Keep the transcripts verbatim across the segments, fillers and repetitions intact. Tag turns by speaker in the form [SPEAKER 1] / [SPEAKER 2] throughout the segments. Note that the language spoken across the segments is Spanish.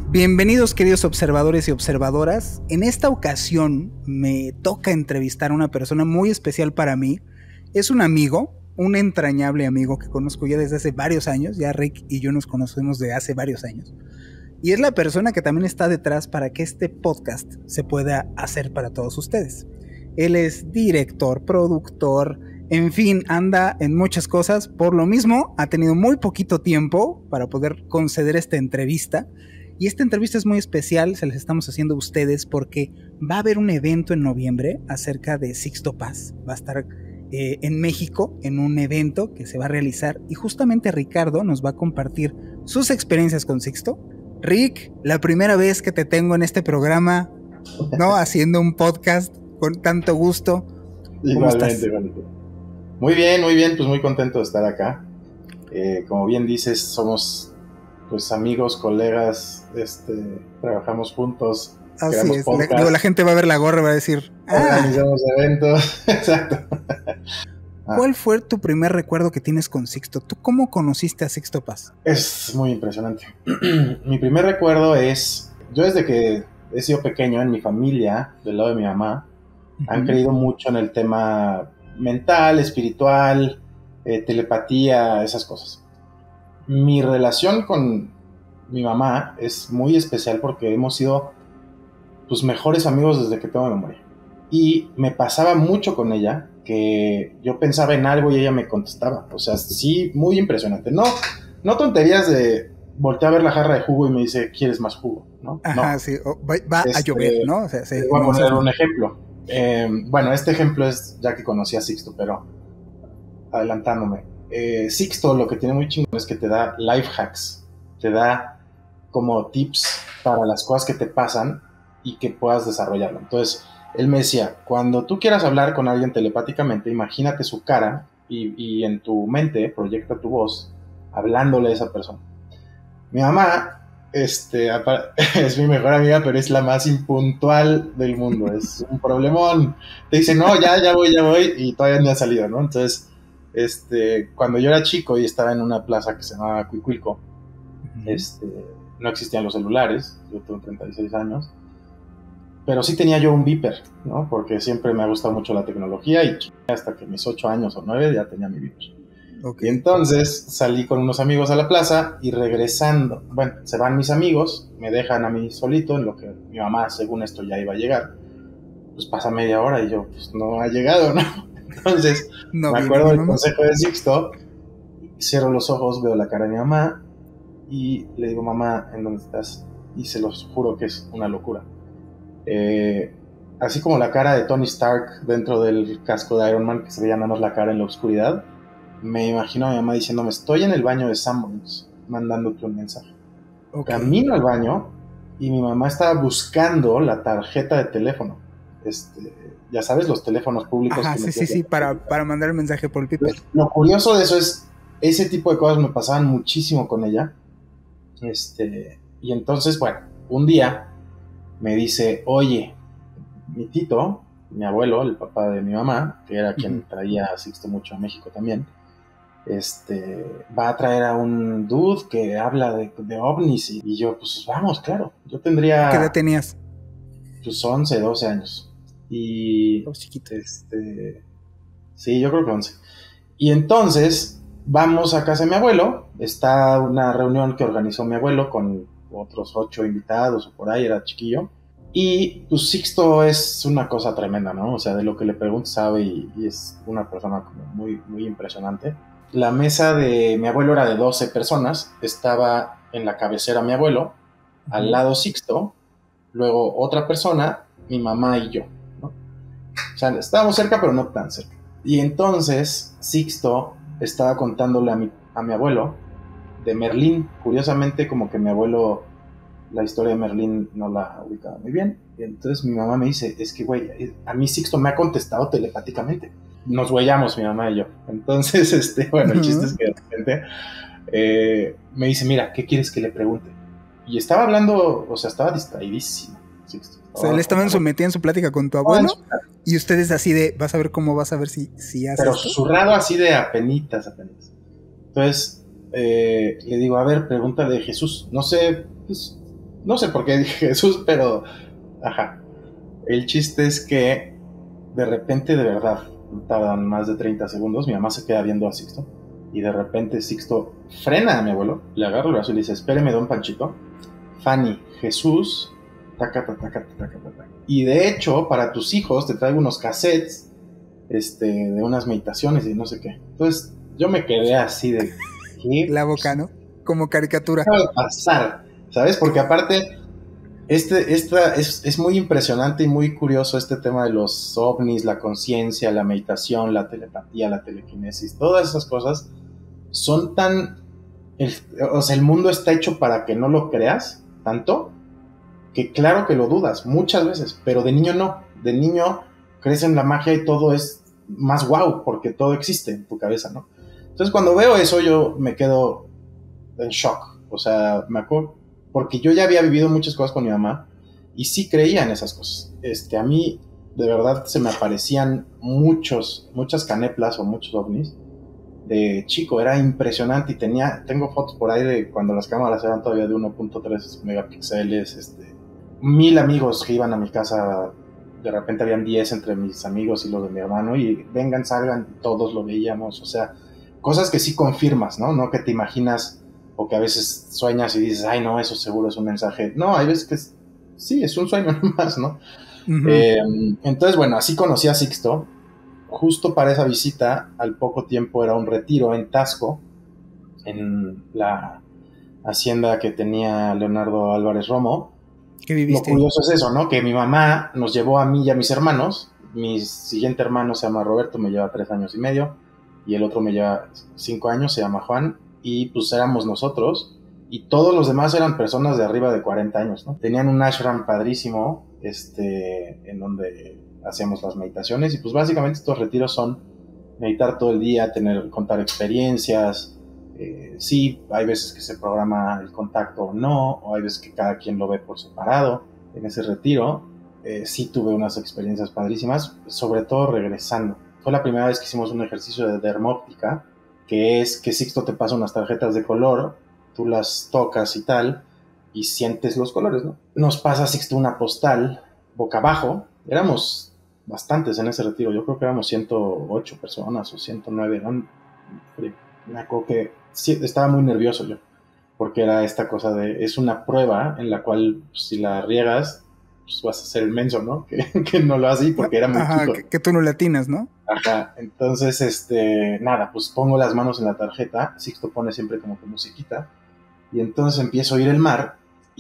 [SPEAKER 1] Bienvenidos, queridos observadores y observadoras. En esta ocasión me toca entrevistar a una persona muy especial para mí. Es un amigo, un entrañable amigo que conozco ya desde hace varios años. Ya Rick y yo nos conocemos de hace varios años. Y es la persona que también está detrás para que este podcast se pueda hacer para todos ustedes. Él es director, productor, en fin, anda en muchas cosas. Por lo mismo, ha tenido muy poquito tiempo para poder conceder esta entrevista. Y esta entrevista es muy especial, se las estamos haciendo a ustedes porque va a haber un evento en noviembre acerca de Sixto Paz. Va a estar eh, en México en un evento que se va a realizar y justamente Ricardo nos va a compartir sus experiencias con Sixto. Rick, la primera vez que te tengo en este programa, ¿no? Haciendo un podcast con tanto gusto.
[SPEAKER 2] Igualmente, igualmente. Muy bien, muy bien, pues muy contento de estar acá. Eh, como bien dices, somos pues amigos, colegas, este, trabajamos juntos.
[SPEAKER 1] Así es, la, digo, la gente va a ver la gorra y va a decir,
[SPEAKER 2] ah, organizamos eventos. Exacto.
[SPEAKER 1] ¿Cuál fue tu primer recuerdo que tienes con Sixto? ¿Tú cómo conociste a Sixto Paz?
[SPEAKER 2] Es muy impresionante. Mi primer recuerdo es, yo desde que he sido pequeño, en mi familia, del lado de mi mamá, uh-huh. han creído mucho en el tema mental, espiritual, eh, telepatía, esas cosas. Mi relación con mi mamá es muy especial porque hemos sido pues mejores amigos desde que tengo memoria. Y me pasaba mucho con ella que yo pensaba en algo y ella me contestaba. O sea, sí, muy impresionante. No, no tonterías de voltear a ver la jarra de jugo y me dice, ¿quieres más jugo? ¿No?
[SPEAKER 1] Ajá,
[SPEAKER 2] no.
[SPEAKER 1] sí. Oh, va va este, a llover, ¿no? O sea, sí,
[SPEAKER 2] voy a
[SPEAKER 1] no,
[SPEAKER 2] poner
[SPEAKER 1] no.
[SPEAKER 2] un ejemplo. Eh, bueno, este ejemplo es ya que conocí a Sixto, pero adelantándome. Eh, Sixto lo que tiene muy chingón es que te da life hacks. Te da como tips para las cosas que te pasan y que puedas desarrollarlo. Entonces, él me decía, cuando tú quieras hablar con alguien telepáticamente, imagínate su cara y, y en tu mente proyecta tu voz hablándole a esa persona. Mi mamá este, es mi mejor amiga, pero es la más impuntual del mundo. Es un problemón. Te dice, no, ya, ya voy, ya voy, y todavía no ha salido, ¿no? Entonces, este, cuando yo era chico y estaba en una plaza que se llamaba Cuicuilco, uh-huh. este, no existían los celulares, yo tengo treinta y seis años, pero sí tenía yo un beeper, ¿no? Porque siempre me ha gustado mucho la tecnología y hasta que mis ocho años o nueve ya tenía mi beeper. Okay. Y entonces salí con unos amigos a la plaza y regresando, bueno, se van mis amigos, me dejan a mí solito en lo que mi mamá, según esto, ya iba a llegar. Pues pasa media hora y yo, pues no ha llegado, ¿no? Entonces, no, me acuerdo del consejo de Sixto, cierro los ojos, veo la cara de mi mamá y le digo, mamá, ¿en dónde estás? Y se los juro que es una locura. Eh, así como la cara de Tony Stark dentro del casco de Iron Man, que se veía nada más la cara en la oscuridad, me imagino a mi mamá diciéndome, estoy en el baño de Sanborns mandándote un mensaje. Okay. Camino al baño y mi mamá estaba buscando la tarjeta de teléfono. Este, ya sabes, los teléfonos públicos.
[SPEAKER 1] Ajá,
[SPEAKER 2] que
[SPEAKER 1] sí, sí, sí, para, para mandar el mensaje por el piper.
[SPEAKER 2] Lo curioso de eso es, ese tipo de cosas me pasaban muchísimo con ella. Este, y entonces, bueno, un día me dice, oye, mi tito, mi abuelo, el papá de mi mamá, que era quien uh-huh. traía a Sixto mucho a México también, este, va a traer a un dude que habla de, de ovnis, y, y yo, pues vamos, claro, yo tendría...
[SPEAKER 1] ¿Qué edad tenías?
[SPEAKER 2] Pues once, doce años, y...
[SPEAKER 1] Oh, chiquito.
[SPEAKER 2] Este, sí, yo creo que once. Y entonces, vamos a casa de mi abuelo, está una reunión que organizó mi abuelo con otros ocho invitados o por ahí, era chiquillo, y pues Sixto es una cosa tremenda, ¿no? O sea, de lo que le pregunto sabe y, y es una persona como muy, muy impresionante. La mesa de mi abuelo era de doce personas, estaba en la cabecera mi abuelo, uh-huh. al lado Sixto, luego otra persona, mi mamá y yo, ¿no? O sea, estábamos cerca pero no tan cerca. Y entonces Sixto estaba contándole a mi, a mi abuelo de Merlín. Curiosamente, como que mi abuelo la historia de Merlín no la ubicaba muy bien. Y entonces mi mamá me dice, es que güey, a mí Sixto me ha contestado telepáticamente. Nos huellamos mi mamá y yo. Entonces, este, bueno, el chiste es que de repente eh, me dice, mira, ¿qué quieres que le pregunte? Y estaba hablando, o sea, estaba distraidísimo Sixto.
[SPEAKER 1] O sea, él estaba en su, metida en su plática con tu abuelo, oh, y ustedes así de, vas a ver cómo vas a ver si, si hace
[SPEAKER 2] Pero
[SPEAKER 1] esto.
[SPEAKER 2] Susurrado así de apenitas, apenitas. Entonces, eh, le digo, a ver, pregúntale de Jesús. No sé, pues, No sé por qué dije Jesús, pero ajá. El chiste es que de repente, de verdad, tardan más de treinta segundos, mi mamá se queda viendo a Sixto y de repente Sixto frena a mi abuelo, le agarra el brazo y le dice, espéreme, don Panchito, Fanny, Jesús, taca, taca, taca, taca, taca. Y de hecho, para tus hijos te traigo unos cassettes este, de unas meditaciones y no sé qué. Entonces yo me quedé así de... ¿qué?
[SPEAKER 1] La boca, ¿no? Como caricatura.
[SPEAKER 2] ¿Qué va a pasar? ¿Sabes? Porque aparte... Este, esta, es, es muy impresionante y muy curioso este tema de los ovnis, la conciencia, la meditación, la telepatía, la telequinesis, todas esas cosas son tan... El, o sea, el mundo está hecho para que no lo creas tanto, que claro que lo dudas muchas veces, pero de niño no. De niño crees en la magia y todo es más wow, porque todo existe en tu cabeza, ¿no? Entonces cuando veo eso yo me quedo en shock, o sea, me acuerdo... porque yo ya había vivido muchas cosas con mi mamá y sí creía en esas cosas. Este, a mí, de verdad, se me aparecían muchos, muchas caneplas o muchos ovnis de chico, era impresionante y tenía, tengo fotos por ahí de cuando las cámaras eran todavía de uno punto tres megapíxeles, este, mil amigos que iban a mi casa, de repente habían diez entre mis amigos y los de mi hermano y vengan, salgan, todos lo veíamos, o sea, cosas que sí confirmas, ¿no? No que te imaginas o que a veces sueñas y dices, ay no, eso seguro es un mensaje. No, hay veces que es, sí, es un sueño nomás, ¿no? Uh-huh. Eh, entonces, bueno, así conocí a Sixto. Justo para esa visita, al poco tiempo era un retiro en Taxco, en la hacienda que tenía Leonardo Álvarez Romo.
[SPEAKER 1] ¿Qué viviste?
[SPEAKER 2] Lo curioso es eso, ¿no? Que mi mamá nos llevó a mí y a mis hermanos. Mi siguiente hermano se llama Roberto, me lleva tres años y medio, y el otro me lleva cinco años, se llama Juan. Y pues éramos nosotros y todos los demás eran personas de arriba de cuarenta años, ¿no? Tenían un ashram padrísimo, este, en donde hacíamos las meditaciones y pues básicamente estos retiros son meditar todo el día, tener, contar experiencias, eh, sí, hay veces que se programa el contacto o no, o hay veces que cada quien lo ve por separado. En ese retiro eh, sí tuve unas experiencias padrísimas, sobre todo regresando. Fue la primera vez que hicimos un ejercicio de dermóptica, que es que Sixto te pasa unas tarjetas de color, tú las tocas y tal, y sientes los colores, ¿no? Nos pasa Sixto una postal boca abajo, éramos bastantes en ese retiro, yo creo que éramos ciento ocho personas o ciento nueve, ¿no? Me acuerdo que sí, estaba muy nervioso yo, porque era esta cosa de, es una prueba en la cual pues, si la riegas, pues vas a ser el menso, ¿no? Que, que no lo haces porque era muy
[SPEAKER 1] Ajá,
[SPEAKER 2] chico.
[SPEAKER 1] Que, que tú no le atinas, ¿no?
[SPEAKER 2] Ajá, entonces, este, nada, pues pongo las manos en la tarjeta, Sixto pone siempre como que musiquita, y entonces empiezo a oír el mar,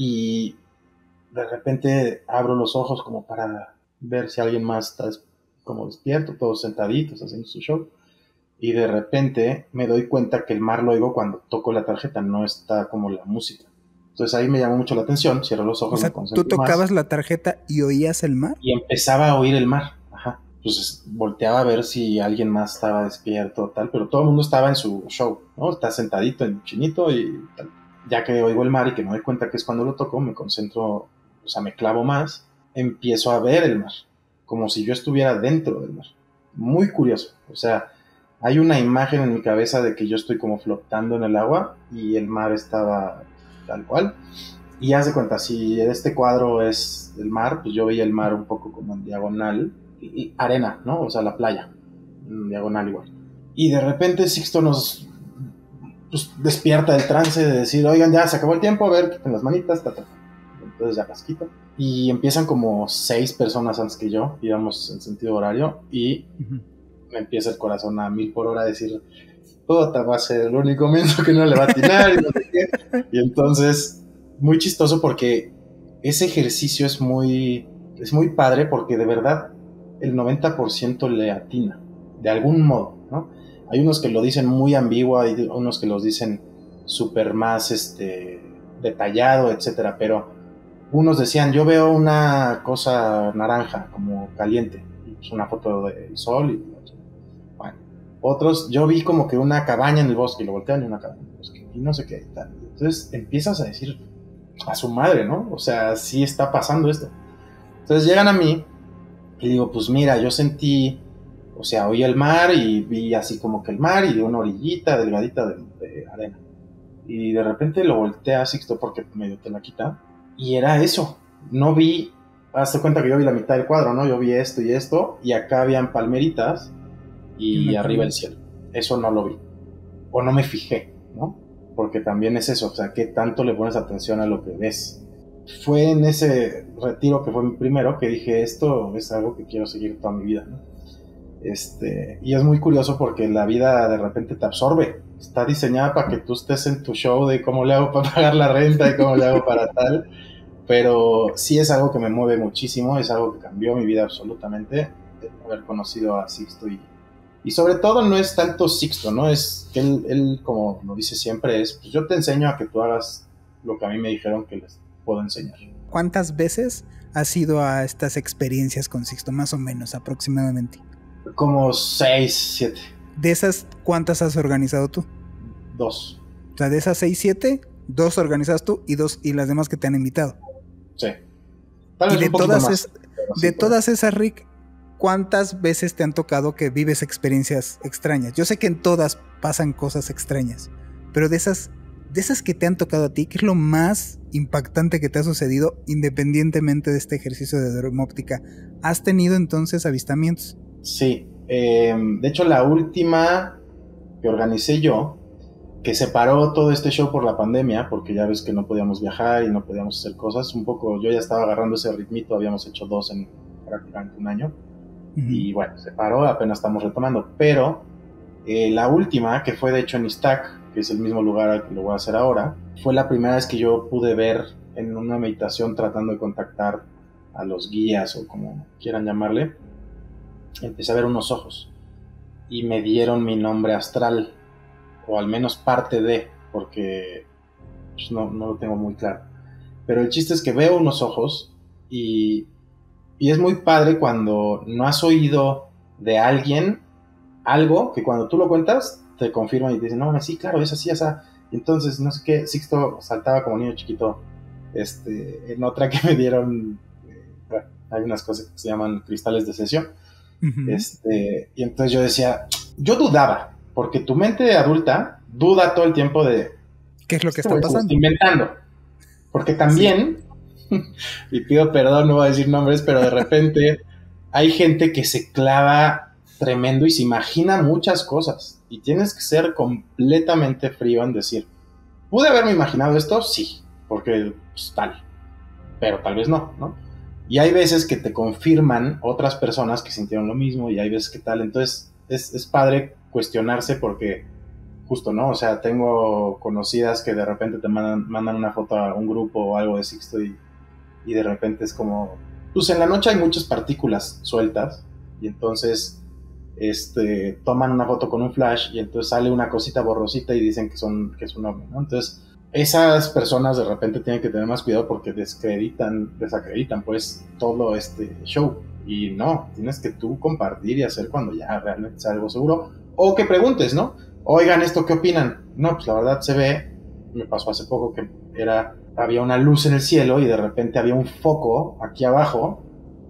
[SPEAKER 2] y de repente abro los ojos como para ver si alguien más está como despierto, todos sentaditos haciendo su show, y de repente me doy cuenta que el mar lo oigo cuando toco la tarjeta, no está como la música. Entonces ahí me llamó mucho la atención, cierro los ojos,
[SPEAKER 1] o sea,
[SPEAKER 2] me concentro
[SPEAKER 1] ¿tú tocabas
[SPEAKER 2] más,
[SPEAKER 1] la tarjeta y oías el mar?
[SPEAKER 2] Y empezaba a oír el mar, ajá. Entonces volteaba a ver si alguien más estaba despierto o tal, pero todo el mundo estaba en su show, ¿no? Está sentadito en chinito y tal. Ya que oigo el mar y que me doy cuenta que es cuando lo toco, me concentro, o sea, me clavo más, empiezo a ver el mar, como si yo estuviera dentro del mar. Muy curioso, o sea, hay una imagen en mi cabeza de que yo estoy como flotando en el agua y el mar estaba tal cual. Y haz de cuenta, si este cuadro es el mar, pues yo veía el mar un poco como en diagonal, y arena, ¿no? O sea, la playa, en diagonal igual. Y de repente Sixto nos pues, despierta del trance de decir, oigan, ya se acabó el tiempo, a ver, quiten las manitas, ta, ta. Entonces ya las quito. Y empiezan como seis personas antes que yo, íbamos en sentido horario, y uh-huh. me empieza el corazón a mil por hora a decir, puta, va a ser el único menso que no le va a atinar, y no sé qué. Y entonces... muy chistoso porque ese ejercicio es muy, es muy padre porque de verdad el noventa por ciento le atina, de algún modo, ¿no? Hay unos que lo dicen muy ambiguo, hay unos que los dicen súper más este, detallado, etcétera, pero unos decían, yo veo una cosa naranja, como caliente, y pues una foto del sol, y bueno, otros, yo vi como que una cabaña en el bosque, y lo voltean y una cabaña en el bosque, y no sé qué, y tal. Entonces empiezas a decir, a su madre, ¿no? O sea, sí está pasando esto. Entonces llegan a mí y digo, pues mira, yo sentí, o sea, oí el mar y vi así como que el mar y de una orillita delgadita de, de arena. Y de repente lo voltea a Sixto porque medio te la quita Y era eso, no vi, hazte cuenta que yo vi la mitad del cuadro, ¿no? Yo vi esto y esto, y acá habían palmeritas y arriba el cielo. Eso no lo vi, o no me fijé, ¿no? Porque también es eso, o sea, ¿qué tanto le pones atención a lo que ves? Fue en ese retiro que fue mi primero que dije, esto es algo que quiero seguir toda mi vida, ¿no? Este, y es muy curioso porque la vida de repente te absorbe. Está diseñada para que tú estés en tu show de cómo le hago para pagar la renta y cómo le hago para tal, pero sí es algo que me mueve muchísimo, es algo que cambió mi vida absolutamente, haber conocido a Sixto y, y sobre todo no es tanto Sixto, ¿no? Es que él, él como lo dice siempre, es pues yo te enseño a que tú hagas lo que a mí me dijeron que les puedo enseñar.
[SPEAKER 1] ¿Cuántas veces has ido a estas experiencias con Sixto, más o menos, aproximadamente?
[SPEAKER 2] Como seis, siete.
[SPEAKER 1] ¿De esas cuántas has organizado tú?
[SPEAKER 2] Dos.
[SPEAKER 1] O sea, de esas seis, siete, dos organizas tú y dos y las demás que te han invitado.
[SPEAKER 2] Sí. Tal vez
[SPEAKER 1] y de
[SPEAKER 2] un poquito
[SPEAKER 1] todas,
[SPEAKER 2] más,
[SPEAKER 1] es,
[SPEAKER 2] sí,
[SPEAKER 1] de todas esas, Rick, ¿cuántas veces te han tocado que vives experiencias extrañas? Yo sé que en todas pasan cosas extrañas, pero de esas, de esas que te han tocado a ti, ¿qué es lo más impactante que te ha sucedido independientemente de este ejercicio de dermóptica? ¿Has tenido entonces avistamientos?
[SPEAKER 2] Sí, eh, de hecho la última que organicé yo, que se paró todo este show por la pandemia, porque ya ves que no podíamos viajar y no podíamos hacer cosas, un poco yo ya estaba agarrando ese ritmito, habíamos hecho dos en prácticamente un año, uh-huh. Y bueno, se paró, apenas estamos retomando, pero eh, la última, que fue de hecho en Iztac, que es el mismo lugar al que lo voy a hacer ahora, fue la primera vez que yo pude ver en una meditación tratando de contactar a los guías o como quieran llamarle. Empecé a ver unos ojos y me dieron mi nombre astral, o al menos parte de, porque pues, no, no lo tengo muy claro. Pero el chiste es que veo unos ojos y, y es muy padre cuando no has oído de alguien algo que cuando tú lo cuentas te confirman y te dicen, no, sí, claro, es así, esa. Entonces, no sé qué, Sixto saltaba como niño chiquito este, en otra que me dieron, eh, bueno, hay unas cosas que se llaman cristales de sesión. Uh-huh. Este, y entonces yo decía, yo dudaba, porque tu mente adulta duda todo el tiempo de
[SPEAKER 1] ¿qué es lo que está pasando?
[SPEAKER 2] Se está inventando. Porque también, sí. Y pido perdón, no voy a decir nombres, pero de repente hay gente que se clava tremendo y se imagina muchas cosas. Y tienes que ser completamente frío en decir, ¿pude haberme imaginado esto? Sí, porque pues, tal, pero tal vez no, ¿no? Y hay veces que te confirman otras personas que sintieron lo mismo y hay veces que tal. Entonces es, es padre cuestionarse porque justo, ¿no? O sea, tengo conocidas que de repente te mandan, mandan una foto a un grupo o algo de Sixto y, y de repente es como... Pues en la noche hay muchas partículas sueltas y entonces este, toman una foto con un flash y entonces sale una cosita borrosita y dicen que, son, que es un ovni, ¿no? Entonces... esas personas de repente tienen que tener más cuidado porque desacreditan, desacreditan pues todo este show y no, tienes que tú compartir y hacer cuando ya realmente sea algo seguro o que preguntes, ¿no? Oigan, ¿esto qué opinan? No, pues la verdad se ve, me pasó hace poco que era, había una luz en el cielo y de repente había un foco aquí abajo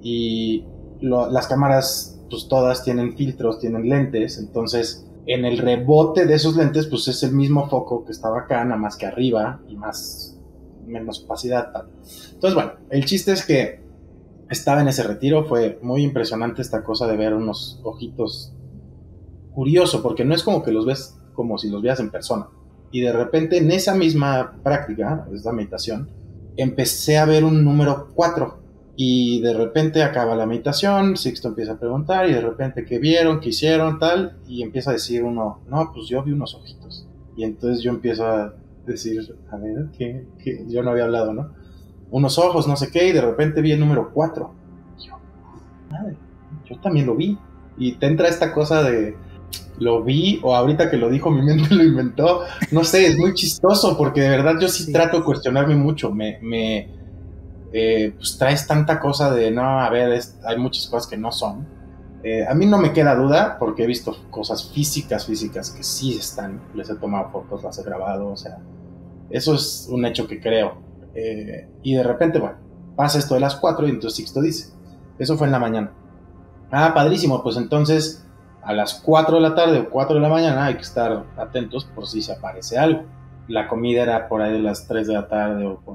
[SPEAKER 2] y lo, las cámaras pues todas tienen filtros, tienen lentes, entonces en el rebote de esos lentes, pues es el mismo foco que estaba acá, nada más que arriba y más, menos opacidad, tal. Entonces, bueno, el chiste es que estaba en ese retiro, fue muy impresionante esta cosa de ver unos ojitos, curioso, porque no es como que los ves como si los veas en persona. Y de repente, en esa misma práctica, esa meditación, empecé a ver un número cuatro. Y de repente acaba la meditación, Sixto empieza a preguntar y de repente ¿qué vieron? ¿Qué hicieron? Tal, y empieza a decir uno, no, pues yo vi unos ojitos. Y entonces yo empiezo a decir, a ver, ¿qué? ¿Qué? Yo no había hablado, ¿no? Unos ojos, no sé qué, y de repente vi el número cuatro. Y yo, madre, yo también lo vi. Y te entra esta cosa de, lo vi, o ahorita que lo dijo mi mente lo inventó. No sé, es muy chistoso porque de verdad yo sí, sí. trato de cuestionarme mucho, me... me Eh, pues traes tanta cosa de no, a ver, es, hay muchas cosas que no son. Eh, a mí no me queda duda porque he visto cosas físicas, físicas que sí están, les he tomado fotos, las he grabado, o sea, eso es un hecho que creo. Eh, y de repente, bueno, pasa esto de las cuatro y entonces Sixto dice, eso fue en la mañana. Ah, padrísimo, pues entonces a las cuatro de la tarde o cuatro de la mañana hay que estar atentos por si se aparece algo. La comida era por ahí de las tres de la tarde o por ahí.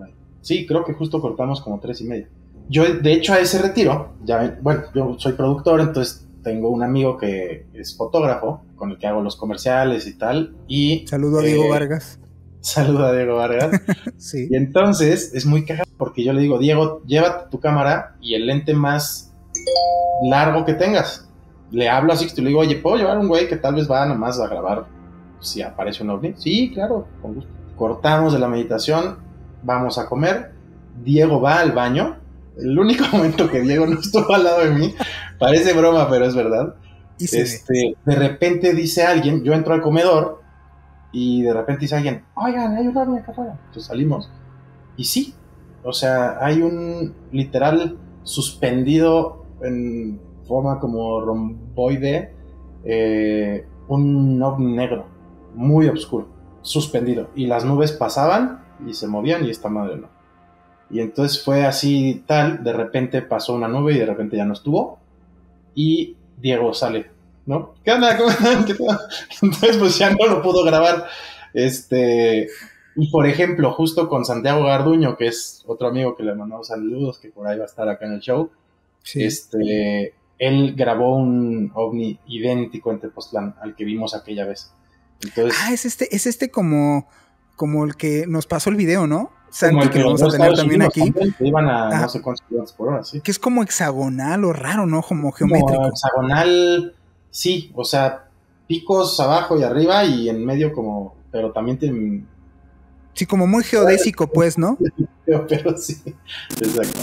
[SPEAKER 2] Sí, creo que justo cortamos como tres y media. Yo, de hecho, a ese retiro, ya, bueno, yo soy productor, entonces tengo un amigo que es fotógrafo, con el que hago los comerciales y tal, y...
[SPEAKER 1] Saludo a
[SPEAKER 2] eh,
[SPEAKER 1] Diego Vargas.
[SPEAKER 2] Saluda a Diego Vargas.
[SPEAKER 1] Sí.
[SPEAKER 2] Y entonces, es muy cagado, porque yo le digo, Diego, llévate tu cámara y el lente más largo que tengas. Le hablo a Sixto y le digo, oye, ¿puedo llevar un güey que tal vez va nomás a grabar si aparece un ovni? Sí, claro, con gusto. Cortamos de la meditación, vamos a comer, Diego va al baño. El único momento que Diego no estuvo al lado de mí, parece broma, pero es verdad.
[SPEAKER 1] Y se
[SPEAKER 2] Este, de repente dice alguien, yo entro al comedor y de repente dice alguien, oigan, hay un ovni acá afuera. Entonces salimos y sí, o sea, hay un literal suspendido en forma como romboide, eh, un ovni negro, muy oscuro, suspendido. Y las nubes pasaban y se movían y esta madre no. Y entonces fue así tal, de repente pasó una nube y de repente ya no estuvo. Y Diego sale, ¿no? ¿Qué onda? ¿Cómo están? ¿Qué tal? Entonces pues ya no lo pudo grabar. Este... Y por ejemplo, justo con Santiago Garduño, que es otro amigo que le mandamos saludos, que por ahí va a estar acá en el show, sí. este, él grabó un ovni idéntico en Tepoztlán al que vimos aquella vez. Entonces,
[SPEAKER 1] ah, es este, es este como, como el que nos pasó el video, ¿no? Santi, que, que lo vamos a tener también aquí.
[SPEAKER 2] También, que iban a ah, no sé cuántos kilómetros por hora, sí.
[SPEAKER 1] Que es como hexagonal o raro, ¿no? Como geométrico.
[SPEAKER 2] Como hexagonal, sí, o sea, picos abajo y arriba y en medio como, pero también tienen...
[SPEAKER 1] Sí, como muy geodésico, pues, ¿no?
[SPEAKER 2] Pero, pero sí, exacto.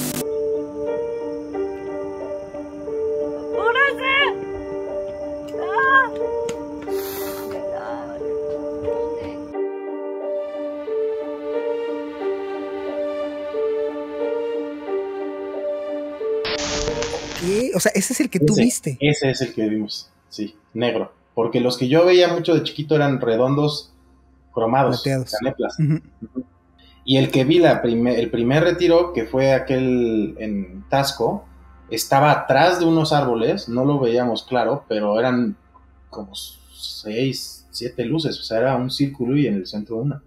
[SPEAKER 1] ¿Qué? O sea, ese es el que ese, tú viste.
[SPEAKER 2] Ese es el que vimos, sí, negro. Porque los que yo veía mucho de chiquito eran redondos, cromados, caneplas. Uh-huh. Uh-huh. Y el que vi la prime, el primer retiro, que fue aquel en Tasco, estaba atrás de unos árboles, no lo veíamos claro, pero eran como seis, siete luces, o sea, era un círculo y en el centro una.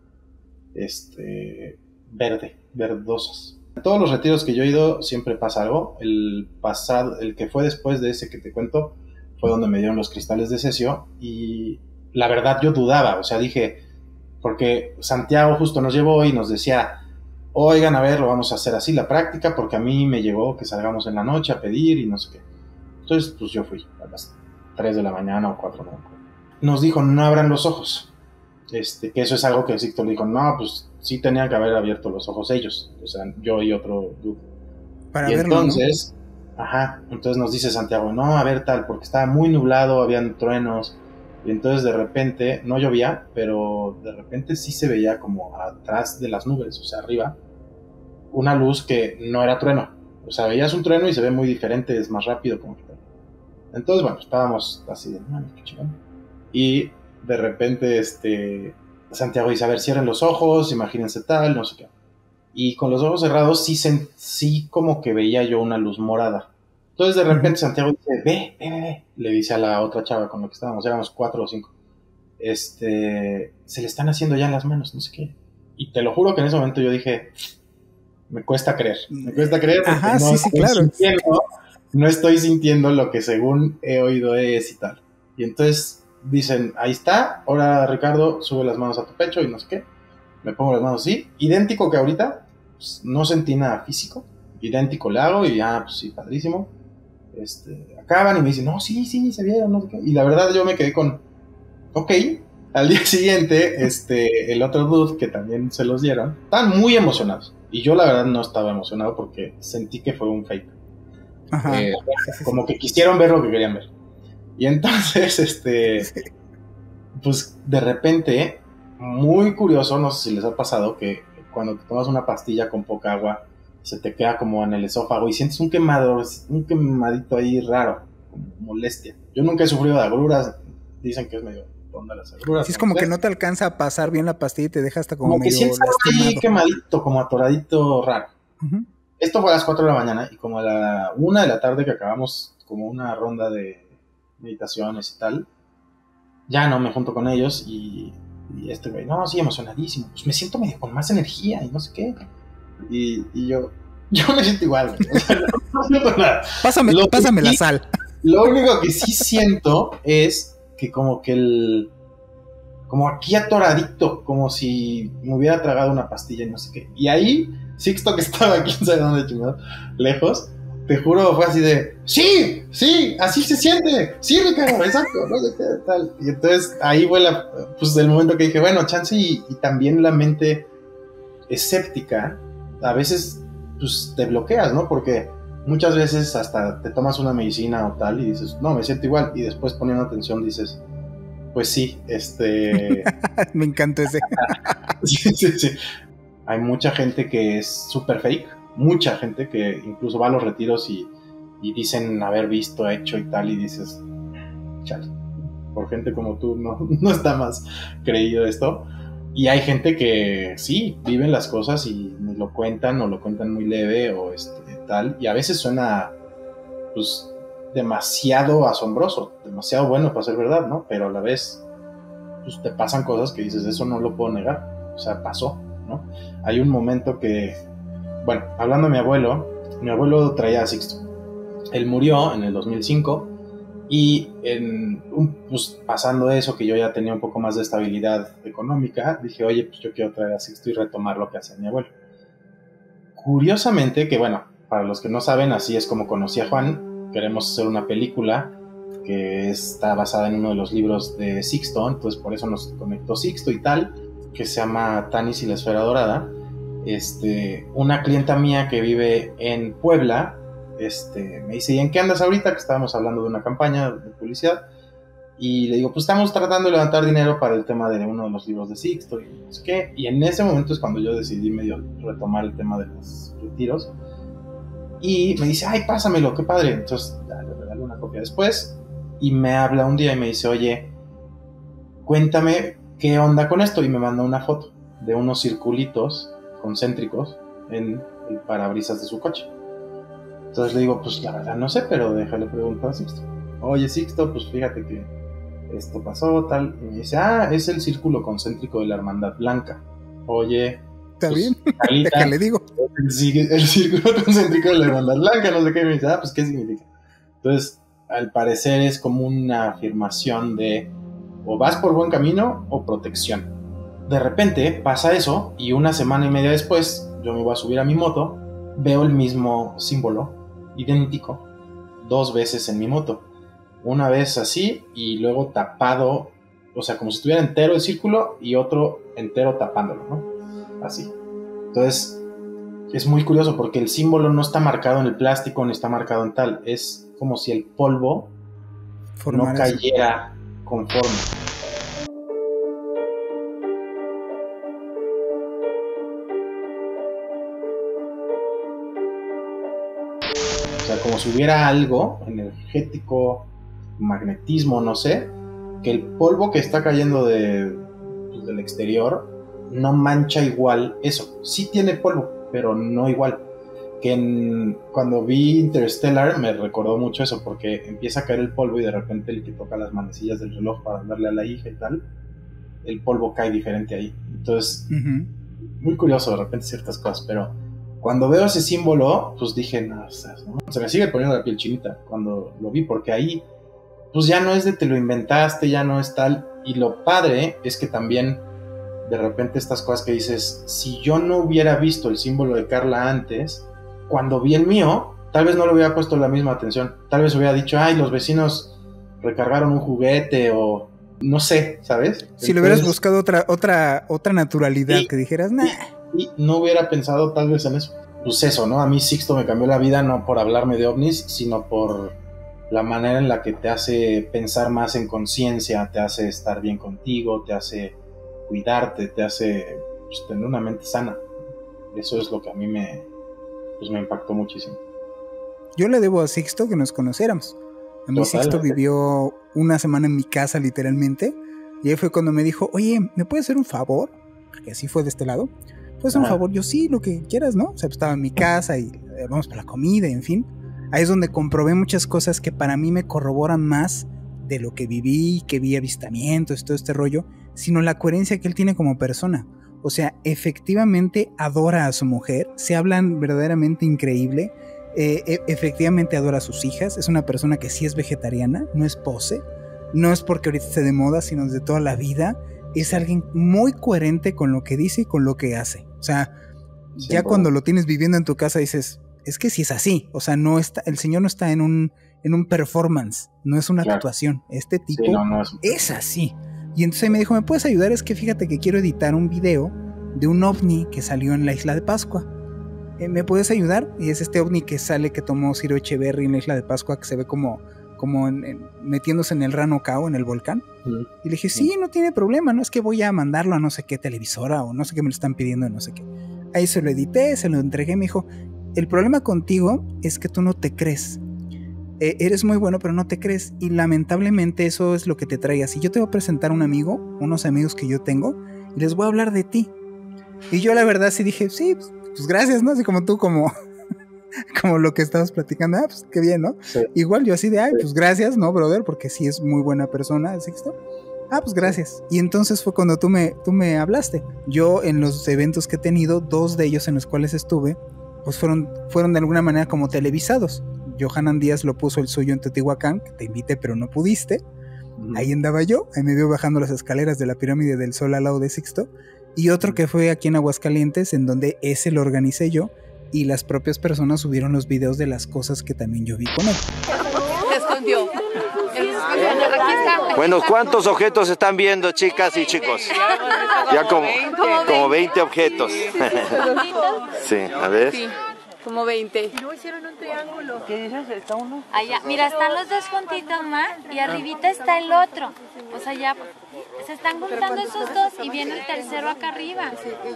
[SPEAKER 2] Este, verde, verdosas. En todos los retiros que yo he ido siempre pasa algo. El pasado, el que fue después de ese que te cuento, fue donde me dieron los cristales de cesio y la verdad yo dudaba, o sea, dije, porque Santiago justo nos llevó y nos decía, oigan, a ver, lo vamos a hacer así la práctica, porque a mí me llegó que salgamos en la noche a pedir y no sé qué. Entonces, pues yo fui a las tres de la mañana o cuatro, no. Nos dijo, no abran los ojos. Este, que eso es algo que Sixto le dijo, no, pues sí tenían que haber abierto los ojos ellos, o sea, yo y otro grupo.
[SPEAKER 1] Para
[SPEAKER 2] y
[SPEAKER 1] verlo,
[SPEAKER 2] entonces, ¿no? Ajá, entonces nos dice Santiago, no, a ver tal, porque estaba muy nublado, habían truenos, y entonces de repente, no llovía, pero de repente sí se veía como atrás de las nubes, o sea, arriba, una luz que no era trueno, o sea, veías un trueno y se ve muy diferente, es más rápido, como que tal. Entonces, bueno, estábamos así de, no, qué chingón. Y de repente, este, Santiago dice, a ver, cierren los ojos, imagínense tal, no sé qué. Y con los ojos cerrados sí, se, sí como que veía yo una luz morada. Entonces de repente Santiago dice, ve, ve, ve, ve, le dice a la otra chava con la que estábamos, éramos cuatro o cinco, este, se le están haciendo ya en las manos, no sé qué. Y te lo juro que en ese momento yo dije, me cuesta creer, me cuesta creer porque
[SPEAKER 1] Ajá,
[SPEAKER 2] no,
[SPEAKER 1] sí, sí,
[SPEAKER 2] estoy
[SPEAKER 1] claro.
[SPEAKER 2] sintiendo, no estoy sintiendo lo que según he oído es y tal. Y entonces dicen, ahí está, ahora Ricardo, sube las manos a tu pecho y no sé qué. Me pongo las manos así, idéntico que ahorita, pues, no sentí nada físico, idéntico le hago y ya, pues sí, padrísimo. Este, acaban y me dicen, no, sí, sí, se vieron, no sé qué. Y la verdad yo me quedé con, ok. Al día siguiente, este, el otro dude que también se los dieron, estaban muy emocionados. Y yo la verdad no estaba emocionado porque sentí que fue un fake.
[SPEAKER 1] Ajá.
[SPEAKER 2] Eh, como que quisieron ver lo que querían ver. Y entonces, este, pues de repente, muy curioso, no sé si les ha pasado, que cuando te tomas una pastilla con poca agua, se te queda como en el esófago y sientes un quemador, un quemadito ahí raro, como molestia. Yo nunca he sufrido de agruras, dicen que es medio tonda las agruras.
[SPEAKER 1] Sí, es como que no te alcanza a pasar bien la pastilla y te deja hasta como,
[SPEAKER 2] como
[SPEAKER 1] medio
[SPEAKER 2] que sientes
[SPEAKER 1] lastimado.
[SPEAKER 2] Ahí quemadito, como atoradito raro. Uh-huh. Esto fue a las cuatro de la mañana y como a la una de la tarde que acabamos como una ronda de meditaciones y tal, ya no me junto con ellos y, y este güey, no, sí, emocionadísimo, pues me siento medio con más energía y no sé qué. Y, y yo, yo me siento igual. O sea, no, no siento nada.
[SPEAKER 1] Pásame,
[SPEAKER 2] Lo
[SPEAKER 1] pásame
[SPEAKER 2] que
[SPEAKER 1] la
[SPEAKER 2] sí-
[SPEAKER 1] sal.
[SPEAKER 2] Lo único que sí siento es que como que el... Como aquí atoradito, como si me hubiera tragado una pastilla y no sé qué. Y ahí, Sixto, que estaba quién sabe dónde chingado, lejos, te juro, fue así de, sí, sí, así se siente, sí, Ricardo, exacto, no sé qué, tal. Y entonces ahí fue la, pues el momento que dije, bueno, chance y, y también la mente escéptica, a veces, pues te bloqueas, ¿no? Porque muchas veces hasta te tomas una medicina o tal y dices, no, me siento igual. Y después poniendo atención dices, pues sí, este...
[SPEAKER 1] Me encantó ese.
[SPEAKER 2] sí, sí, sí. Hay mucha gente que es súper fake, mucha gente que incluso va a los retiros y, y dicen haber visto, hecho y tal, y dices, chale, por gente como tú no, no está más creído esto. Y hay gente que sí, viven las cosas y ni lo cuentan o lo cuentan muy leve o este, tal, y a veces suena pues demasiado asombroso, demasiado bueno para ser verdad, ¿no? Pero a la vez pues te pasan cosas que dices, eso no lo puedo negar, o sea, pasó, ¿no? Hay un momento que, bueno, hablando de mi abuelo, mi abuelo traía a Sixto. Él murió en el dos mil cinco y en un, pues, pasando eso, que yo ya tenía un poco más de estabilidad económica, dije, oye, pues yo quiero traer a Sixto y retomar lo que hacía mi abuelo. Curiosamente, que bueno, para los que no saben, así es como conocí a Juan. Queremos hacer una película que está basada en uno de los libros de Sixto, entonces por eso nos conectó Sixto y tal, que se llama Tanis y la Esfera Dorada. Este, una clienta mía que vive en Puebla, este, me dice, ¿y en qué andas ahorita? Que estábamos hablando de una campaña de publicidad, y le digo, pues estamos tratando de levantar dinero para el tema de uno de los libros de Sixto, y no sé qué, y en ese momento es cuando yo decidí medio retomar el tema de los retiros, y me dice, ay, pásamelo, qué padre. Entonces ya, le regalé una copia después, y me habla un día y me dice, oye, cuéntame qué onda con esto, y me manda una foto de unos circulitos concéntricos en el parabrisas de su coche. Entonces le digo, pues la verdad no sé, pero déjale preguntar a Sixto. Oye, Sixto, pues fíjate que esto pasó, tal. Y me dice, ah, es el círculo concéntrico de la Hermandad Blanca. Oye,
[SPEAKER 1] ¿Está
[SPEAKER 2] pues,
[SPEAKER 1] bien?
[SPEAKER 2] Carlita,
[SPEAKER 1] Déjale digo.
[SPEAKER 2] el, el círculo concéntrico de la Hermandad Blanca, no sé qué. Y me dice, ah, pues qué significa. Entonces, al parecer es como una afirmación de o vas por buen camino o protección. De repente pasa eso y una semana y media después yo me voy a subir a mi moto, veo el mismo símbolo idéntico dos veces en mi moto, una vez así y luego tapado, o sea, como si estuviera entero el círculo y otro entero tapándolo, ¿no? Así. Entonces es muy curioso porque el símbolo no está marcado en el plástico ni está marcado en tal, es como si el polvo
[SPEAKER 1] Formar
[SPEAKER 2] no
[SPEAKER 1] eso.
[SPEAKER 2] cayera conforme. O sea, como si hubiera algo energético, magnetismo, no sé, que el polvo que está cayendo de, pues, del exterior no mancha igual eso. Sí tiene polvo, pero no igual. Que en, cuando vi Interstellar me recordó mucho eso, porque empieza a caer el polvo y de repente el que toca las manecillas del reloj para darle a la hija y tal, el polvo cae diferente ahí. Entonces, uh-huh. Muy curioso de repente ciertas cosas, pero cuando veo ese símbolo, pues dije, no, o sea, ¿no? Se me sigue poniendo la piel chinita cuando lo vi, porque ahí, pues ya no es de te lo inventaste, ya no es tal, y lo padre es que también, de repente estas cosas que dices, si yo no hubiera visto el símbolo de Carla antes, cuando vi el mío, tal vez no le hubiera puesto la misma atención, tal vez hubiera dicho, ay, los vecinos recargaron un juguete, o no sé, ¿sabes?
[SPEAKER 1] Si
[SPEAKER 2] Entonces,
[SPEAKER 1] le hubieras buscado otra, otra, otra naturalidad, y, que dijeras, nah.
[SPEAKER 2] Y, y no hubiera pensado tal vez en eso. Pues eso, ¿no? A mí Sixto me cambió la vida no por hablarme de ovnis, sino por la manera en la que te hace pensar más en conciencia, te hace estar bien contigo, te hace cuidarte, te hace pues, tener una mente sana. Eso es lo que a mí me, pues, me impactó muchísimo.
[SPEAKER 1] Yo le debo a Sixto que nos conociéramos. A mí Sixto vivió una semana en mi casa literalmente, y ahí fue cuando me dijo, oye, ¿me puedes hacer un favor? Porque así fue de este lado. ¿Puedes hacer un favor? Yo sí, lo que quieras, ¿no? O sea, pues estaba en mi casa y eh, vamos para la comida, en fin. Ahí es donde comprobé muchas cosas que para mí me corroboran más de lo que viví, que vi avistamientos, todo este rollo, sino la coherencia que él tiene como persona. O sea, efectivamente adora a su mujer, se hablan verdaderamente increíble, eh, e- efectivamente adora a sus hijas, es una persona que sí es vegetariana, no es pose, no es porque ahorita esté de moda, sino desde toda la vida, es alguien muy coherente con lo que dice y con lo que hace. O sea, ya
[SPEAKER 2] Siempre.
[SPEAKER 1] cuando lo tienes viviendo en tu casa dices, es que sí es así, o sea, no está, el señor no está en un, en un performance, no es una
[SPEAKER 2] Claro.
[SPEAKER 1] actuación, este tipo
[SPEAKER 2] Sí, no, no es...
[SPEAKER 1] es así. Y entonces me dijo, ¿me puedes ayudar? Es que fíjate que quiero editar un video de un ovni que salió en la isla de Pascua. Eh, ¿Me puedes ayudar? Y es este ovni que sale, que tomó Ciro Echeverry en la isla de Pascua, que se ve como, como en, en, metiéndose en el Rano Cao, en el volcán. Uh-huh. Y le dije, sí, no tiene problema, no es que voy a mandarlo a no sé qué televisora o no sé qué me lo están pidiendo, no sé qué. Ahí se lo edité, se lo entregué, me dijo, el problema contigo es que tú no te crees. Eh, eres muy bueno, pero no te crees. Y lamentablemente eso es lo que te trae así. Yo te voy a presentar a un amigo, unos amigos que yo tengo, y les voy a hablar de ti. Y yo la verdad sí dije, sí, pues, pues gracias, ¿no? Así como tú, como, como lo que estabas platicando. Ah, pues qué bien, ¿no? Sí. Igual yo así de, ay, pues gracias, ¿no, brother? Porque sí es muy buena persona, Sixto. Ah, pues gracias. Y entonces fue cuando tú me, tú me hablaste. Yo en los eventos que he tenido, dos de ellos en los cuales estuve, pues fueron, fueron de alguna manera como televisados. Johanan Díaz lo puso el suyo en Teotihuacán, que te invité pero no pudiste. Uh-huh. Ahí andaba yo, ahí me veo bajando las escaleras de la Pirámide del Sol al lado de Sixto. Y otro que fue aquí en Aguascalientes, en donde ese lo organicé yo, y las propias personas subieron los videos de las cosas que también yo vi con él.
[SPEAKER 3] Se escondió. Aquí está.
[SPEAKER 4] Bueno, ¿cuántos objetos están viendo, chicas y chicos? Ya como, como veinte objetos. Sí, a ver.
[SPEAKER 3] Sí. Como veinte.
[SPEAKER 5] No hicieron un triángulo.
[SPEAKER 3] ¿Qué dices? ¿Está uno?
[SPEAKER 5] Allá, mira, están los dos juntitos más y arribita está el otro. O sea, ya se están juntando esos dos y viene el tercero acá arriba.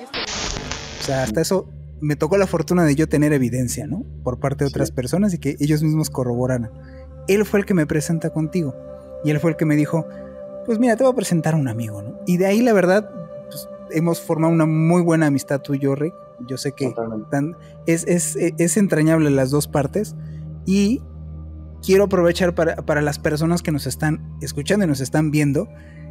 [SPEAKER 1] O sea, hasta eso me tocó la fortuna de yo tener evidencia, ¿no? Por parte de otras sí. personas y que ellos mismos corroboraran. Él fue el que me presenta contigo y él fue el que me dijo, pues mira, te voy a presentar a un amigo, ¿no? Y de ahí la verdad, pues, hemos formado una muy buena amistad tú y yo, Rick. Yo sé que tan, es, es, es entrañable las dos partes y quiero aprovechar para, para las personas que nos están escuchando y nos están viendo.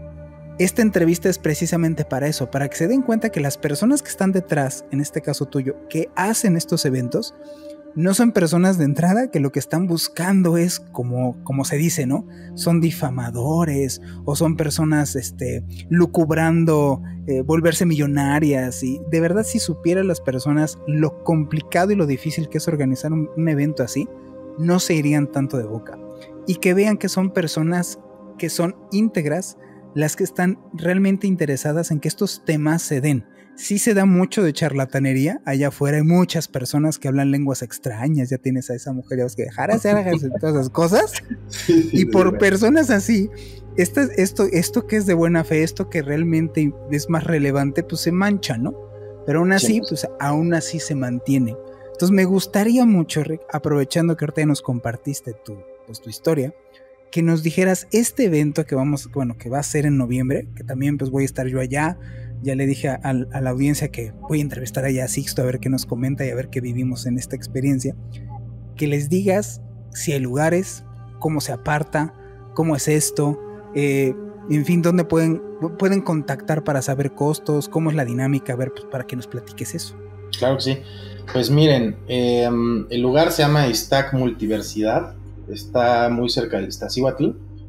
[SPEAKER 1] Esta entrevista es precisamente para eso, para que se den cuenta que las personas que están detrás, en este caso tuyo, que hacen estos eventos, no son personas de entrada que lo que están buscando es, como, como se dice, ¿no? Son difamadores o son personas este, lucubrando eh, volverse millonarias. Y de verdad, si supieran las personas lo complicado y lo difícil que es organizar un, un evento así, no se irían tanto de boca. Y que vean que son personas que son íntegras, las que están realmente interesadas en que estos temas se den. Sí se da mucho de charlatanería allá afuera, hay muchas personas que hablan lenguas extrañas, ya tienes a esa mujer ya que dejar hacer todas esas cosas, sí, sí, y por verdad. Personas así, esto, esto, esto que es de buena fe, esto que realmente es más relevante, pues se mancha, ¿no? Pero aún así, sí. pues aún así se mantiene. Entonces me gustaría mucho, Rick, aprovechando que ahorita nos compartiste tu, pues, tu historia, que nos dijeras este evento que vamos, bueno, que va a ser en noviembre, que también pues voy a estar yo allá. Ya le dije a, a la audiencia que voy a entrevistar allá a Sixto a ver qué nos comenta y a ver qué vivimos en esta experiencia. Que les digas si hay lugares, cómo se aparta, cómo es esto, eh, en fin, dónde pueden, pueden contactar para saber costos, cómo es la dinámica, a ver, pues para que nos platiques eso.
[SPEAKER 2] Claro que sí. Pues miren, eh, el lugar se llama Iztac Multiversidad, está muy cerca del Iztaccíhuatl.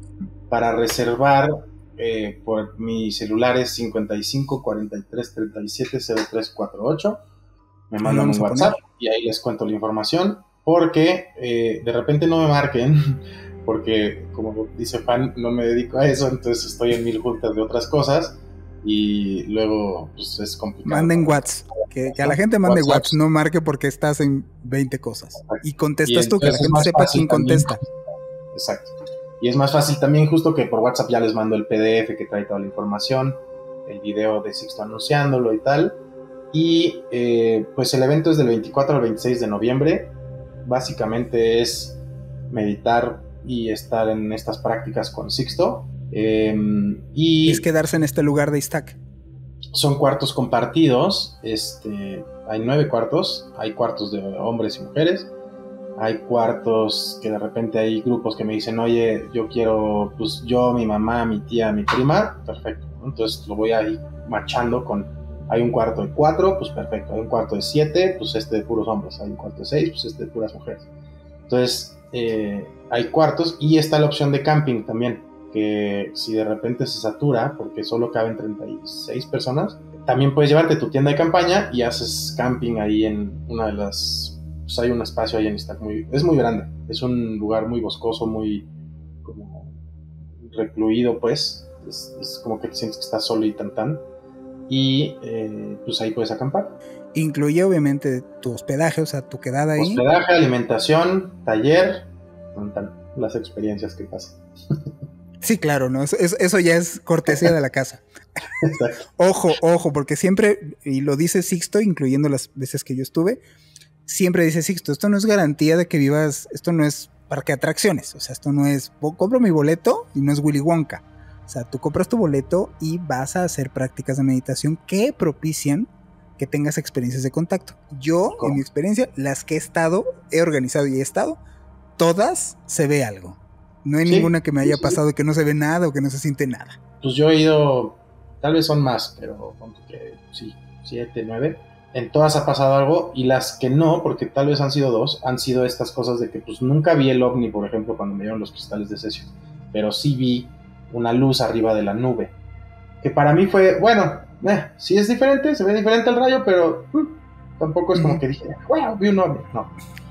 [SPEAKER 2] Para reservar... Eh, por mi celular es cincuenta y cinco, cuarenta y tres, treinta y siete, cero tres cuarenta y ocho. Me mandan un WhatsApp y ahí les cuento la información, porque eh, de repente no me marquen, porque como dice Fan, no me dedico a eso, entonces estoy en mil juntas de otras cosas y luego pues es complicado.
[SPEAKER 1] Manden WhatsApp, que, que a la gente mande WhatsApp, no marque porque estás en veinte cosas. Y contestas y tú, que la gente sepa quién contesta.
[SPEAKER 2] Exacto. Y es más fácil también, justo que por WhatsApp ya les mando el P D F que trae toda la información, el video de Sixto anunciándolo y tal. Y eh, pues el evento es del veinticuatro al veintiséis de noviembre. Básicamente es meditar y estar en estas prácticas con Sixto. Eh, y
[SPEAKER 1] es quedarse en este lugar de Iztac.
[SPEAKER 2] Son cuartos compartidos. Este, hay nueve cuartos. Hay cuartos de hombres y mujeres. Hay cuartos que de repente hay grupos que me dicen, oye, yo quiero, pues yo, mi mamá, mi tía, mi prima, perfecto. Entonces lo voy a ir marchando con Hay un cuarto de cuatro, pues perfecto. Hay un cuarto de siete, pues este de puros hombres. Hay un cuarto de seis, pues este de puras mujeres. Entonces, eh, hay cuartos y está la opción de camping también, que si de repente se satura, porque solo caben treinta y seis personas, también puedes llevarte tu tienda de campaña y haces camping ahí en una de las... Pues hay un espacio ahí en Iztac, muy, es muy grande. Es un lugar muy boscoso, muy como recluido, pues. Es, es como que te sientes que estás solo y tan tan. Y eh, pues ahí puedes acampar.
[SPEAKER 1] Incluye obviamente tu hospedaje, o sea, tu quedada ahí.
[SPEAKER 2] Hospedaje, alimentación, taller, las experiencias que pasan.
[SPEAKER 1] Sí, claro, ¿no? Eso, eso ya es cortesía de la casa.
[SPEAKER 2] Exacto.
[SPEAKER 1] Ojo, ojo, porque siempre, y lo dice Sixto, incluyendo las veces que yo estuve, siempre dice Sixto, esto no es garantía de que vivas, esto no es parque de atracciones, o sea, esto no es, compro mi boleto y no es Willy Wonka. O sea, tú compras tu boleto y vas a hacer prácticas de meditación que propician que tengas experiencias de contacto. Yo, ¿cómo? En mi experiencia, las que he estado, he organizado y he estado, todas se ve algo. No hay sí, ninguna que me haya sí, pasado sí. que no se ve nada o que no se siente nada.
[SPEAKER 2] Pues yo he ido, tal vez son más, pero que sí, siete, nueve. En todas ha pasado algo y las que no, porque tal vez han sido dos, han sido estas cosas de que pues nunca vi el ovni, por ejemplo, cuando me dieron los cristales de cesio, pero sí vi una luz arriba de la nube, que para mí fue, bueno, eh, sí es diferente, se ve diferente el rayo, pero uh, tampoco es como mm. que dije, wow, vi un ovni, no.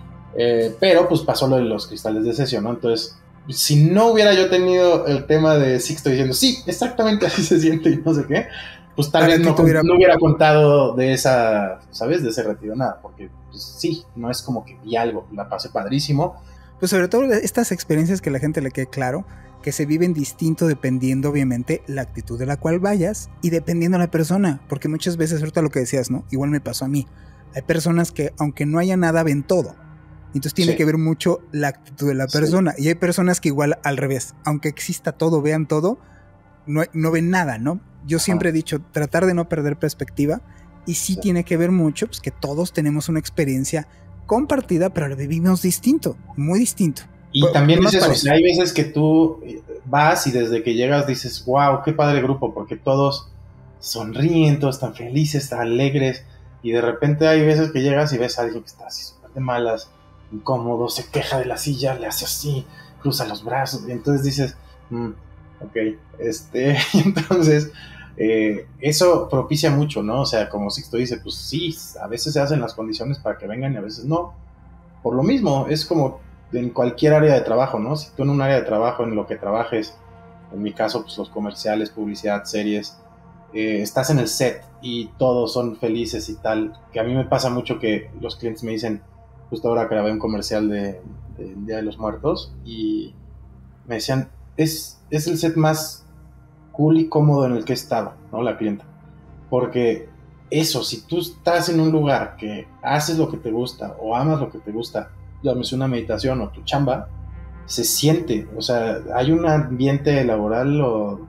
[SPEAKER 2] Eh, pero pues pasó lo de los cristales de cesio, ¿no? Entonces, si no hubiera yo tenido el tema de Sixto diciendo, sí, exactamente así se siente y no sé qué, pues tal vez no, tuviera... no hubiera contado de esa, ¿sabes? De ese retiro nada, porque pues, sí, no es como que vi algo, la pasé padrísimo.
[SPEAKER 1] Pues sobre todo estas experiencias que a la gente le quede claro, que se viven distinto dependiendo obviamente la actitud de la cual vayas y dependiendo de la persona, porque muchas veces, ahorita lo que decías, ¿no? Igual me pasó a mí, hay personas que aunque no haya nada ven todo, entonces tiene sí. que ver mucho la actitud de la persona, sí. y hay personas que igual al revés, aunque exista todo, vean todo, no, no ven nada, ¿no? Yo siempre Ajá. he dicho, tratar de no perder perspectiva, y sí, sí. tiene que ver mucho, pues que todos tenemos una experiencia compartida, pero la vivimos distinto, muy distinto.
[SPEAKER 2] Y pero, también es eso, o sea, hay veces que tú vas y desde que llegas dices, wow, qué padre grupo, porque todos sonríen, todos están felices, están alegres, y de repente hay veces que llegas y ves a alguien que está así súper de malas, incómodo, se queja de la silla, le hace así, cruza los brazos, y entonces dices, mm, ok, este, entonces, eh, eso propicia mucho, ¿no? O sea, como Sixto dice, pues sí, a veces se hacen las condiciones para que vengan y a veces no. Por lo mismo, es como en cualquier área de trabajo, ¿no? Si tú en un área de trabajo, en lo que trabajes, en mi caso, pues los comerciales, publicidad, series, eh, estás en el set y todos son felices y tal, que a mí me pasa mucho que los clientes me dicen, justo ahora grabé un comercial de, de Día de los Muertos y me decían, es, es el set más cool y cómodo en el que he estado, ¿no? La clienta, porque eso, si tú estás en un lugar que haces lo que te gusta o amas lo que te gusta, llámese una meditación o tu chamba, se siente, o sea, hay un ambiente laboral o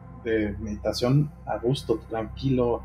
[SPEAKER 2] de meditación a gusto, tranquilo,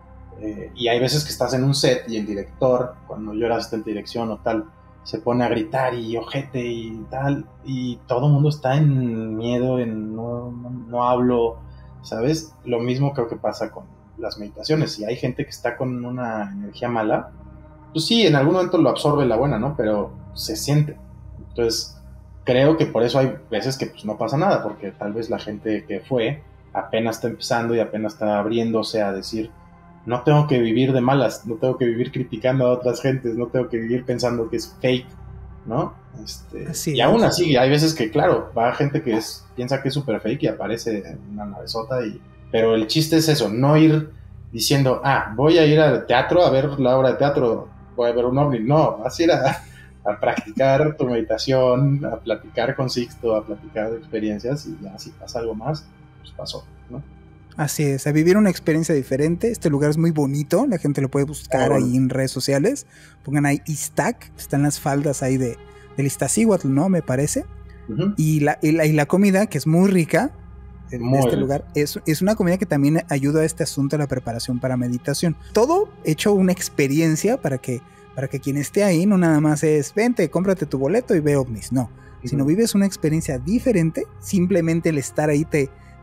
[SPEAKER 2] eh, y hay veces que estás en un set y el director, cuando yo era asistente de dirección o tal, se pone a gritar y ojete y tal, y todo el mundo está en miedo, en no, no, no hablo, ¿sabes? Lo mismo creo que pasa con las meditaciones. Si hay gente que está con una energía mala, pues sí, en algún momento lo absorbe la buena, ¿no? Pero se siente. Entonces, creo que por eso hay veces que pues no pasa nada, porque tal vez la gente que fue apenas está empezando y apenas está abriéndose a decir, no tengo que vivir de malas, no tengo que vivir criticando a otras gentes, no tengo que vivir pensando que es fake, ¿no? Este, así y es. Aún así, hay veces que, claro, va gente que es, piensa que es súper fake y aparece en una navezota, y, pero el chiste es eso, no ir diciendo, ah, voy a ir al teatro a ver la obra de teatro, voy a ver un ovni, no, vas a ir a, a practicar tu meditación, a platicar con Sixto, a platicar de experiencias, y ya si pasa algo más, pues pasó, ¿no?
[SPEAKER 1] Así es, a vivir una experiencia diferente. Este lugar es muy bonito, la gente lo puede buscar oh, ahí en redes sociales. Pongan ahí Iztac, están las faldas ahí de, del Iztaccíhuatl, ¿no? Me parece. Uh-huh. y, la, y, la, y la comida, que es muy rica en muy este bien. lugar, es, es una comida que también ayuda a este asunto de la preparación para meditación. Todo hecho una experiencia para que, para que quien esté ahí no nada más es, vente, cómprate tu boleto y ve ovnis, no. Uh-huh. Sino vives una experiencia diferente, simplemente el estar ahí te...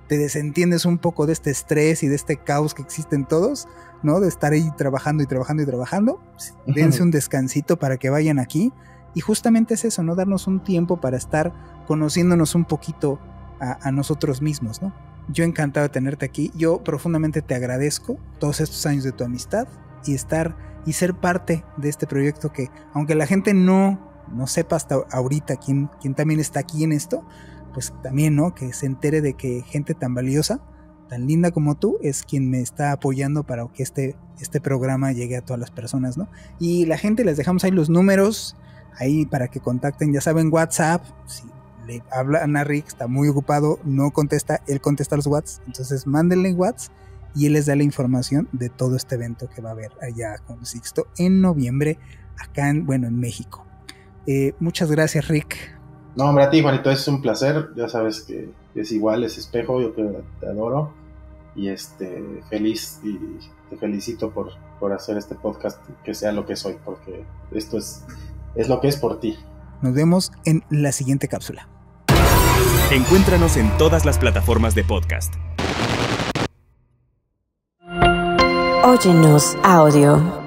[SPEAKER 1] te desentiendes un poco de este estrés y de este caos que existen todos, ¿no? De estar ahí trabajando y trabajando y trabajando. Uh-huh. Dense un descansito para que vayan aquí. Y justamente es eso, ¿no? Darnos un tiempo para estar conociéndonos un poquito a, a nosotros mismos, ¿no? Yo encantado de tenerte aquí. Yo profundamente te agradezco todos estos años de tu amistad y estar y ser parte de este proyecto que, aunque la gente no, no sepa hasta ahorita quién, quién también está aquí en esto, pues también, ¿no? Que se entere de que gente tan valiosa, tan linda como tú, es quien me está apoyando para que este, este programa llegue a todas las personas, ¿no? Y la gente, les dejamos ahí los números, ahí para que contacten, ya saben, WhatsApp, si le hablan a Rick, está muy ocupado, no contesta, él contesta los WhatsApp, entonces mándenle WhatsApp y él les da la información de todo este evento que va a haber allá con Sixto en noviembre, acá en, bueno, en México. Eh, muchas gracias, Rick.
[SPEAKER 2] No, hombre, a ti, Juanito, es un placer, ya sabes que es igual, es espejo, yo que te adoro, y este, feliz, y te felicito por, por hacer este podcast, que sea lo que soy, porque esto es, es lo que es por ti.
[SPEAKER 1] Nos vemos en la siguiente cápsula.
[SPEAKER 6] Encuéntranos en todas las plataformas de podcast.
[SPEAKER 7] Óyenos audio.